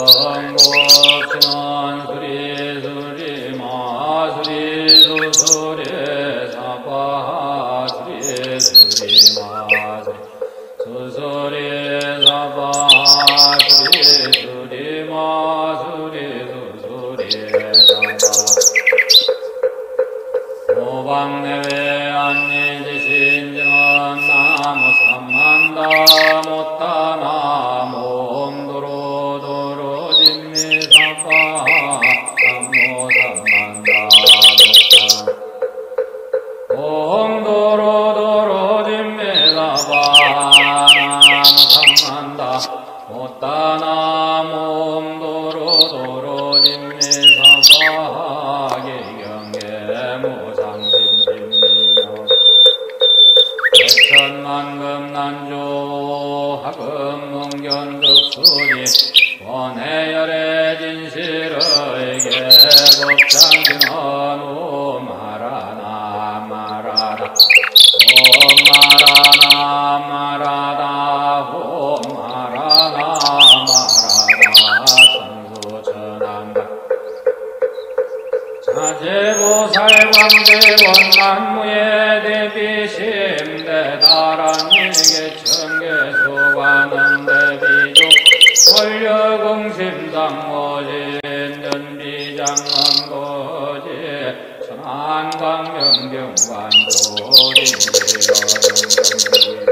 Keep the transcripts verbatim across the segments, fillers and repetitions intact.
성곡신원 수리 수리 마수리 수수리 사바 수리 수리 마수리 수수리 사바 수리 수리 마수리 수수리 사바 오방내외 안니지신증언 나무 삼만다 못다 나무 옴도로 도로 진미사파 삼모 삼만다 못다 옴도로 도로 진미사파 나무 삼만다 못다 나무 옴도로 도로 진미사파 기경계 무상심심미요 백천만금 난조 하금 문견득수지 원해열의 진실의게 법장진언우 마라나 마라다 옴 마라나 마라다 옴 마라나 마라다 천수천한다 자제보살 광대원 만무의 대비심 대다란일계 청계수관은 대비조 권력공심상모진 연비장언거지 천안광명경관조림지여등등기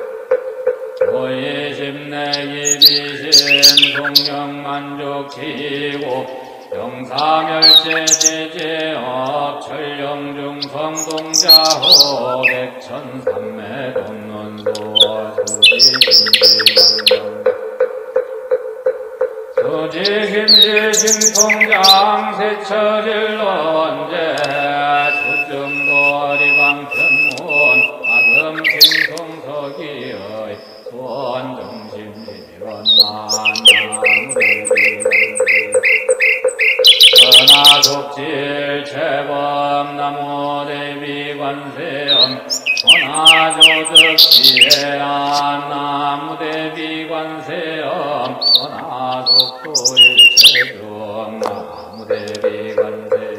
조이심내기비심 송영만족치고 영사멸제제제업 천령중성동자호 백천삼매 돈론소 수지김지심통장 세처질론제 수증도리방편문 아금생성서기의 수원정심지원만나무대비 전하속질 제법 나무대비 관세음 전하조득지혜안 나무대비 관세음 전하속도일 제중 나무대비 관세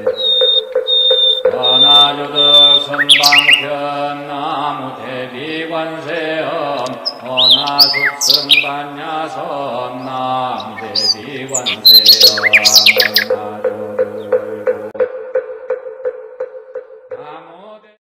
전하조득 선방편 나무대비 관세음 전하속승반야선 나무대비 관세음 나무